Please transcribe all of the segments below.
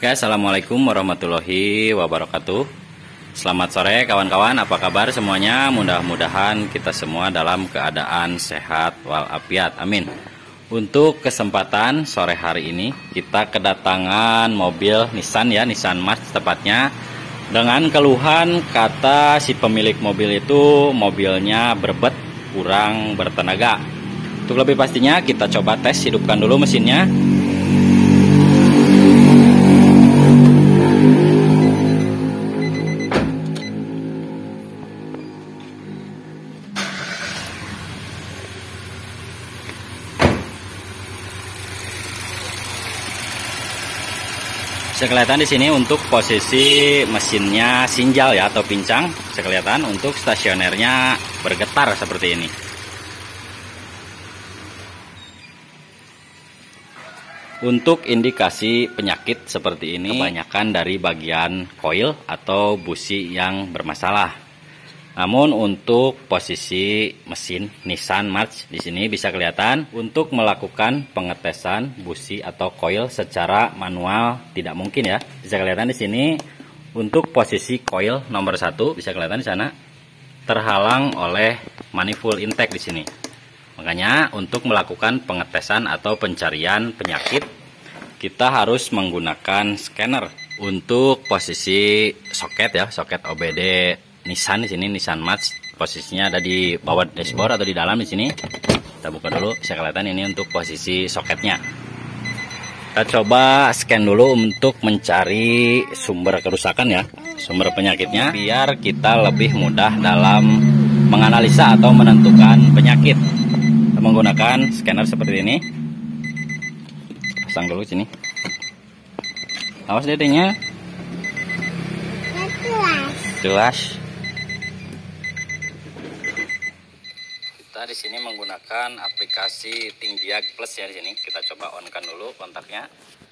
Oke, assalamualaikum warahmatullahi wabarakatuh. Selamat sore kawan-kawan, apa kabar semuanya? Mudah-mudahan kita semua dalam keadaan sehat walafiat, amin. Untuk kesempatan sore hari ini kita kedatangan mobil Nissan ya, Nissan March tepatnya, dengan keluhan kata si pemilik mobil itu mobilnya berbet, kurang bertenaga. Untuk lebih pastinya kita coba tes, hidupkan dulu mesinnya. Bisa kelihatan di sini untuk posisi mesinnya sinjal ya atau pincang, bisa kelihatan. Untuk stasionernya bergetar seperti ini. Untuk indikasi penyakit seperti ini kebanyakan dari bagian koil atau busi yang bermasalah. Namun untuk posisi mesin Nissan March di sini bisa kelihatan untuk melakukan pengetesan busi atau koil secara manual tidak mungkin ya. Bisa kelihatan di sini untuk posisi koil nomor 1 bisa kelihatan di sana terhalang oleh manifold intake di sini. Makanya untuk melakukan pengetesan atau pencarian penyakit kita harus menggunakan scanner. Untuk posisi soket ya, soket OBD Nissan di sini, Nissan March, posisinya ada di bawah dashboard atau di dalam di sini. Kita buka dulu, bisa kelihatan ini untuk posisi soketnya. Kita coba scan dulu untuk mencari sumber kerusakan ya, sumber penyakitnya, biar kita lebih mudah dalam menganalisa atau menentukan penyakit. Kita menggunakan scanner seperti ini. Pasang dulu sini. Awas dedenya. Jelas. Kita di sini menggunakan aplikasi Tingdiag Plus ya di sini. Kita coba on kan dulu kontaknya.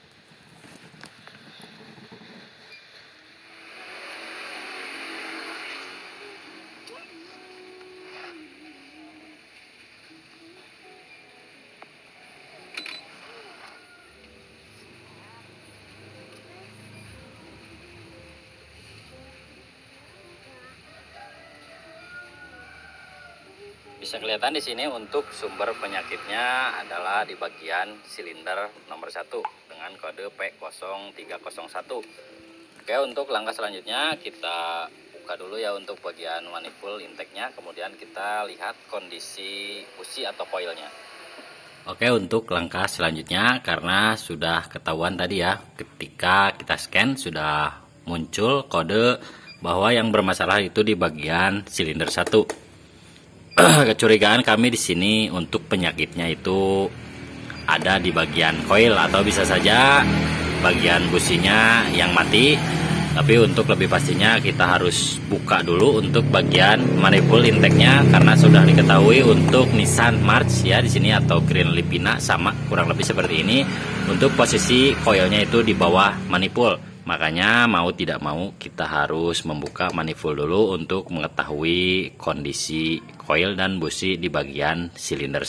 Bisa kelihatan di sini untuk sumber penyakitnya adalah di bagian silinder nomor 1 dengan kode P0301. Oke, untuk langkah selanjutnya kita buka dulu ya untuk bagian manifold intake-nya, kemudian kita lihat kondisi busi atau koilnya. Oke, untuk langkah selanjutnya karena sudah ketahuan tadi ya, ketika kita scan sudah muncul kode bahwa yang bermasalah itu di bagian silinder 1. Kecurigaan kami di sini untuk penyakitnya itu ada di bagian koil atau bisa saja bagian businya yang mati. Tapi untuk lebih pastinya kita harus buka dulu untuk bagian manifold intake-nya karena sudah diketahui untuk Nissan March ya di sini atau Green Lipina sama kurang lebih seperti ini. Untuk posisi koilnya itu di bawah manifold. Makanya mau tidak mau kita harus membuka manifold dulu untuk mengetahui kondisi koil dan busi di bagian silinder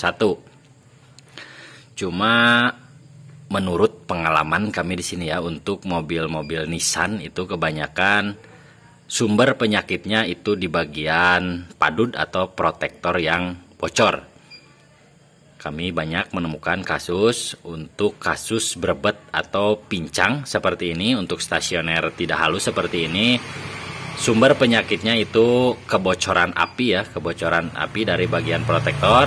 1. Cuma menurut pengalaman kami di sini ya untuk mobil-mobil Nissan itu kebanyakan sumber penyakitnya itu di bagian padud atau protektor yang bocor. Kami banyak menemukan kasus untuk kasus berbet atau pincang seperti ini. Untuk stasioner tidak halus seperti ini, sumber penyakitnya itu kebocoran api ya, kebocoran api dari bagian protektor,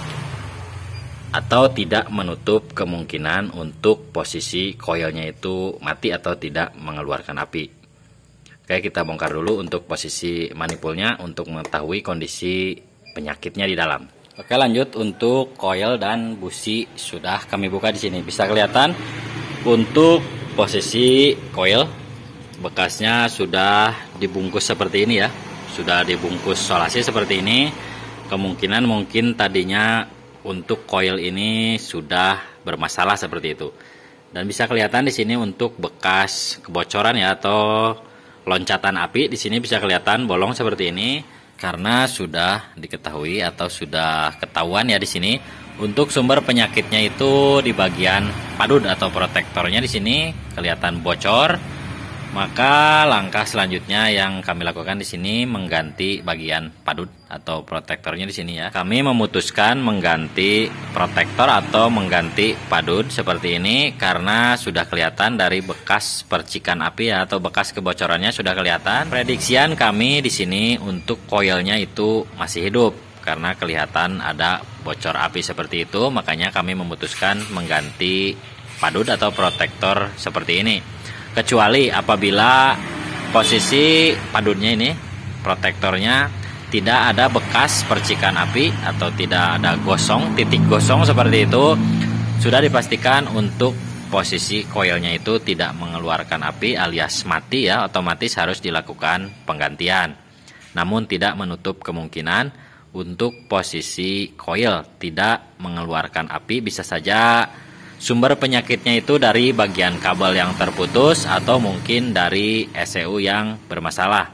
atau tidak menutup kemungkinan untuk posisi koilnya itu mati atau tidak mengeluarkan api. Oke, kita bongkar dulu untuk posisi manifoldnya untuk mengetahui kondisi penyakitnya di dalam. Oke, lanjut untuk koil dan busi sudah kami buka di sini. Bisa kelihatan untuk posisi koil bekasnya sudah dibungkus seperti ini ya. Sudah dibungkus solasi seperti ini. Kemungkinan mungkin tadinya untuk koil ini sudah bermasalah seperti itu. Dan bisa kelihatan di sini untuk bekas kebocoran ya atau loncatan api di sini bisa kelihatan bolong seperti ini. Karena sudah diketahui atau sudah ketahuan ya di sini Untuk sumber penyakitnya itu di bagian padud atau protektornya di sini kelihatan bocor. Maka langkah selanjutnya yang kami lakukan di sini mengganti bagian padud atau protektornya di sini ya. Kami memutuskan mengganti protektor atau mengganti padud seperti ini karena sudah kelihatan dari bekas percikan api ya, atau bekas kebocorannya sudah kelihatan. Prediksian kami di sini untuk koilnya itu masih hidup. Karena kelihatan ada bocor api seperti itu, makanya kami memutuskan mengganti padud atau protektor seperti ini. Kecuali apabila posisi padudnya ini, protektornya tidak ada bekas percikan api atau tidak ada gosong, titik gosong seperti itu, sudah dipastikan untuk posisi koilnya itu tidak mengeluarkan api alias mati ya, otomatis harus dilakukan penggantian. Namun tidak menutup kemungkinan untuk posisi koil tidak mengeluarkan api, bisa saja sumber penyakitnya itu dari bagian kabel yang terputus atau mungkin dari ECU yang bermasalah.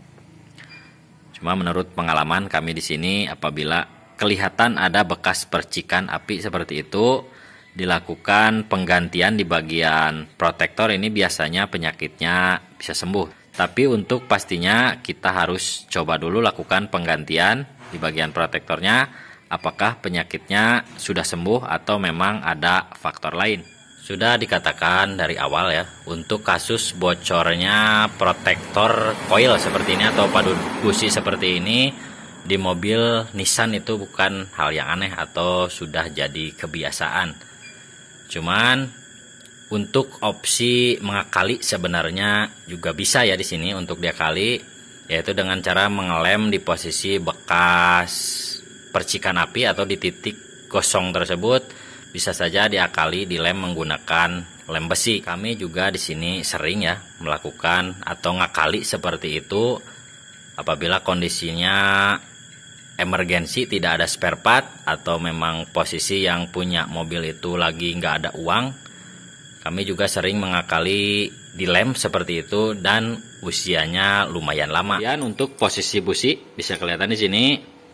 Cuma menurut pengalaman kami di sini, apabila kelihatan ada bekas percikan api seperti itu, dilakukan penggantian di bagian protektor ini, biasanya penyakitnya bisa sembuh. Tapi untuk pastinya kita harus coba dulu lakukan penggantian di bagian protektornya, apakah penyakitnya sudah sembuh atau memang ada faktor lain. Sudah dikatakan dari awal ya, untuk kasus bocornya protektor koil seperti ini atau padud busi seperti ini di mobil Nissan itu bukan hal yang aneh atau sudah jadi kebiasaan. Cuman untuk opsi mengakali sebenarnya juga bisa ya di sini untuk diakali, yaitu dengan cara mengelem di posisi bekas percikan api atau di titik gosong tersebut. Bisa saja diakali dilem menggunakan lem besi. Kami juga di sini sering ya melakukan atau ngakali seperti itu apabila kondisinya emergensi, tidak ada spare part, atau memang posisi yang punya mobil itu lagi nggak ada uang. Kami juga sering mengakali dilem seperti itu dan usianya lumayan lama. Dan untuk posisi busi bisa kelihatan di sini.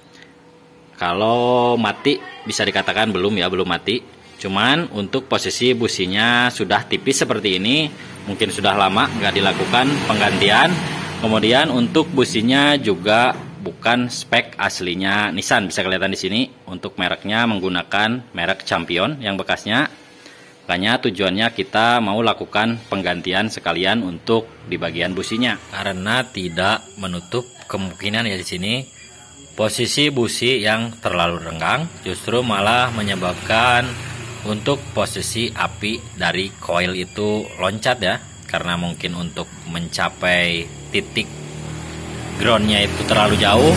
Kalau mati bisa dikatakan belum ya, belum mati. Cuman untuk posisi businya sudah tipis seperti ini, mungkin sudah lama nggak dilakukan penggantian. Kemudian untuk businya juga bukan spek aslinya Nissan, bisa kelihatan di sini. Untuk mereknya menggunakan merek Champion yang bekasnya. Makanya tujuannya kita mau lakukan penggantian sekalian untuk di bagian businya. Karena tidak menutup kemungkinan ya di sini posisi busi yang terlalu renggang justru malah menyebabkan untuk posisi api dari koil itu loncat ya. Karena mungkin untuk mencapai titik groundnya itu terlalu jauh,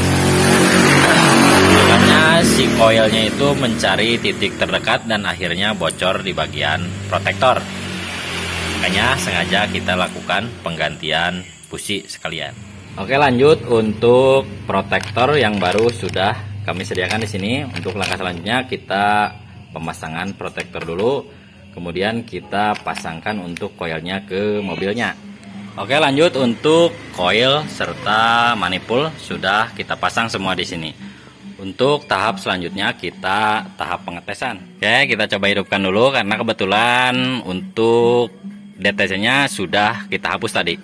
makanya si koilnya itu mencari titik terdekat dan akhirnya bocor di bagian protektor. Makanya sengaja kita lakukan penggantian busi sekalian. Oke, lanjut untuk protektor yang baru sudah kami sediakan di sini. Untuk langkah selanjutnya kita pemasangan protektor dulu, kemudian kita pasangkan untuk koilnya ke mobilnya. Oke, lanjut untuk koil serta manifold sudah kita pasang semua di sini. Untuk tahap selanjutnya kita tahap pengetesan. Oke, kita coba hidupkan dulu karena kebetulan untuk DTC-nya sudah kita hapus tadi.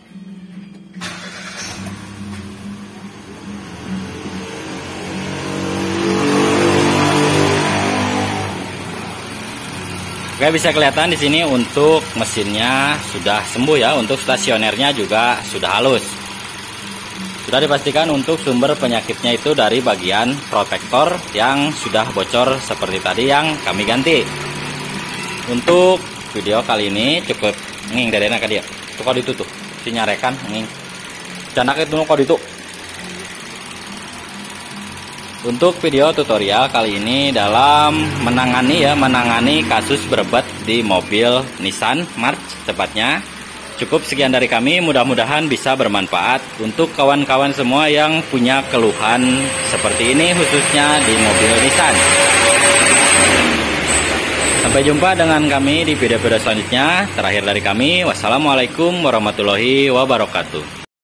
Oke, bisa kelihatan di sini untuk mesinnya sudah sembuh ya. Untuk stasionernya juga sudah halus. Sudah dipastikan untuk sumber penyakitnya itu dari bagian protektor yang sudah bocor seperti tadi yang kami ganti. Untuk video kali ini cukup nging dari enak dia. Tuh kok ditutup, si nyarekan nging. Canak itu kok ditutup. Untuk video tutorial kali ini dalam menangani kasus berebut di mobil Nissan March tepatnya. Cukup sekian dari kami, mudah-mudahan bisa bermanfaat untuk kawan-kawan semua yang punya keluhan seperti ini khususnya di mobil Nissan. Sampai jumpa dengan kami di video-video selanjutnya. Terakhir dari kami, wassalamualaikum warahmatullahi wabarakatuh.